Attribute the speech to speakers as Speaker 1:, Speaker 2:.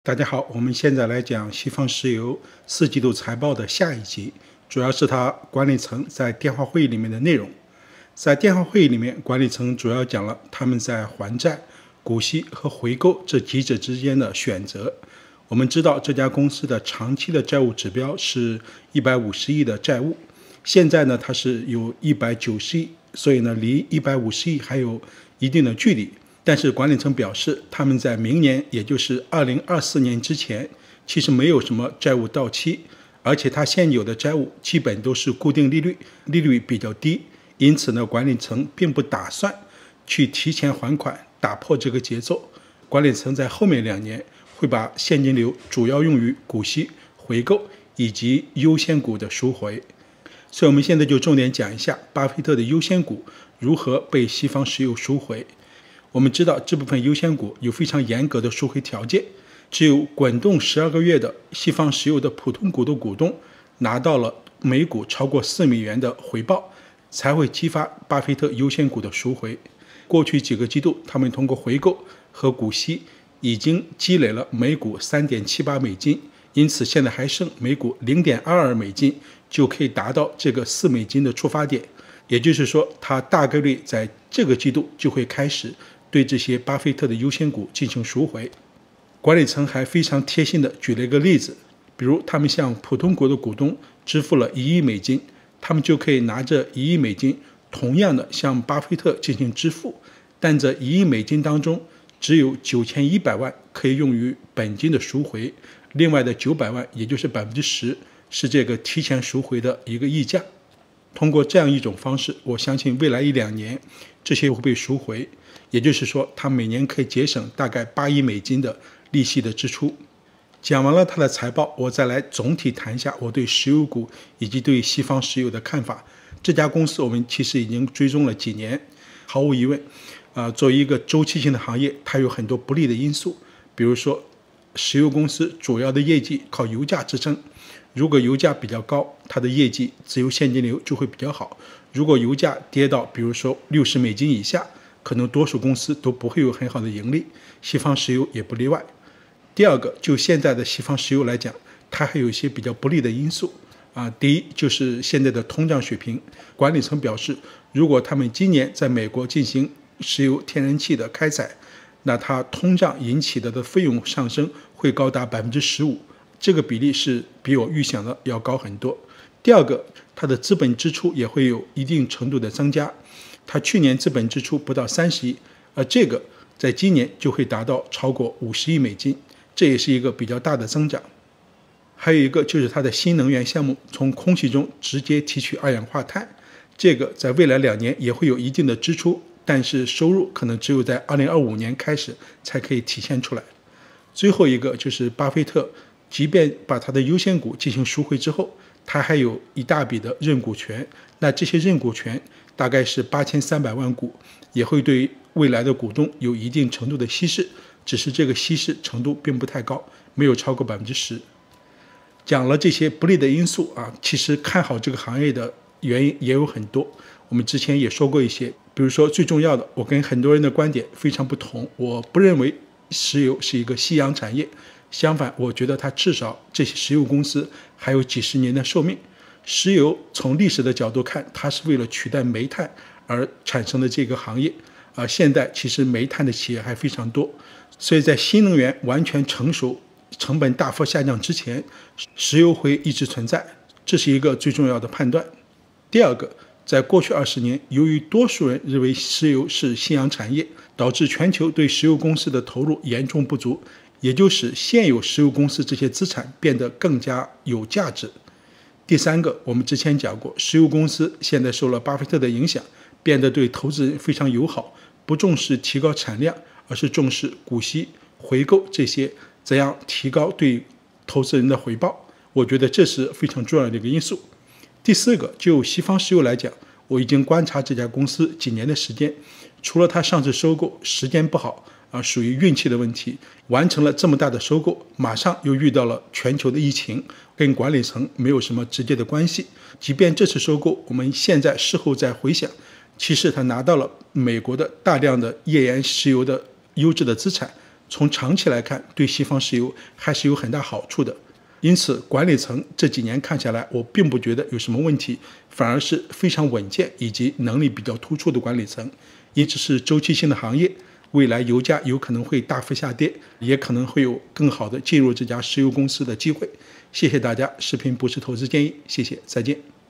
Speaker 1: 大家好，我们现在来讲西方石油四季度财报的下一集，主要是它管理层在电话会议里面的内容。在电话会议里面，管理层主要讲了他们在还债、股息和回购这几者之间的选择。我们知道这家公司的长期的债务指标是150亿的债务，现在呢它是有190亿，所以呢离150亿还有一定的距离。但是管理层表示，他们在明年，也就是2024年之前，其实没有什么债务到期，而且它现有的债务基本都是固定利率，利率比较低，因此呢，管理层并不打算去提前还款，打破这个节奏。管理层在后面2年会把现金流主要用于股息回购以及优先股的赎回。所以我们现在就重点讲一下巴菲特的优先股如何被西方石油赎回。我们知道这部分优先股有非常严格的赎回条件，只有滚动12个月的西方石油的普通股的股东拿到了每股超过4美元的回报，才会激发巴菲特优先股的赎回。过去几个季度，他们通过回购和股息已经积累了每股3.78美金，因此现在还剩每股0.22美金就可以达到这个4美金的出发点，也就是说，它大概率在这个季度就会开始对这些巴菲特的优先股进行赎回。管理层还非常贴心的举了一个例子，比如他们向普通股的股东支付了1亿美金，他们就可以拿着1亿美金同样的向巴菲特进行支付，但这1亿美金当中只有9100万可以用于本金的赎回，另外的900万，也就是 10%， 是这个提前赎回的一个溢价。通过这样一种方式，我相信未来1-2年这些会被赎回，也就是说它每年可以节省大概8亿美金的利息的支出。讲完了它的财报，我再来总体谈一下我对石油股以及对西方石油的看法。这家公司我们其实已经追踪了几年，毫无疑问作为一个周期性的行业，它有很多不利的因素，比如说石油公司主要的业绩靠油价支撑，如果油价比较高，它的业绩自由现金流就会比较好。如果油价跌到比如说60美金以下，可能多数公司都不会有很好的盈利，西方石油也不例外。第二个，就现在的西方石油来讲，它还有一些比较不利的因素第一就是现在的通胀水平。管理层表示，如果他们今年在美国进行石油天然气的开采，那它通胀引起的费用上升会高达 15%， 这个比例是比我预想的要高很多。第二个，它的资本支出也会有一定程度的增加，它去年资本支出不到30亿，而这个在今年就会达到超过50亿美金，这也是一个比较大的增长。还有一个就是它的新能源项目从空气中直接提取二氧化碳，这个在未来2年也会有一定的支出，但是收入可能只有在2025年开始才可以体现出来。最后一个就是巴菲特即便把他的优先股进行赎回之后，他还有一大笔的认股权，那这些认股权大概是8300万股，也会对未来的股东有一定程度的稀释，只是这个稀释程度并不太高，没有超过 10%。 讲了这些不利的因素其实看好这个行业的原因也有很多，我们之前也说过一些，比如说最重要的，我跟很多人的观点非常不同，我不认为石油是一个夕阳产业，相反，我觉得它至少这些石油公司还有几十年的寿命。石油从历史的角度看，它是为了取代煤炭而产生的这个行业，现在其实煤炭的企业还非常多，所以在新能源完全成熟、成本大幅下降之前，石油会一直存在，这是一个最重要的判断。第二个，在过去20年，由于多数人认为石油是夕阳产业，导致全球对石油公司的投入严重不足，也就使现有石油公司这些资产变得更加有价值。第三个，我们之前讲过，石油公司现在受了巴菲特的影响，变得对投资人非常友好，不重视提高产量，而是重视股息、回购这些，怎样提高对投资人的回报。我觉得这是非常重要的一个因素。第四个，就西方石油来讲，我已经观察这家公司几年的时间，除了它上次收购时间不好属于运气的问题，完成了这么大的收购，马上又遇到了全球的疫情，跟管理层没有什么直接的关系。即便这次收购，我们现在事后再回想，其实它拿到了美国的大量的页岩石油的优质的资产， 从长期来看，对西方石油还是有很大好处的。因此，管理层这几年看下来，我并不觉得有什么问题，反而是非常稳健以及能力比较突出的管理层。因此是周期性的行业，未来油价有可能会大幅下跌，也可能会有更好的进入这家石油公司的机会。谢谢大家，视频不是投资建议，谢谢，再见。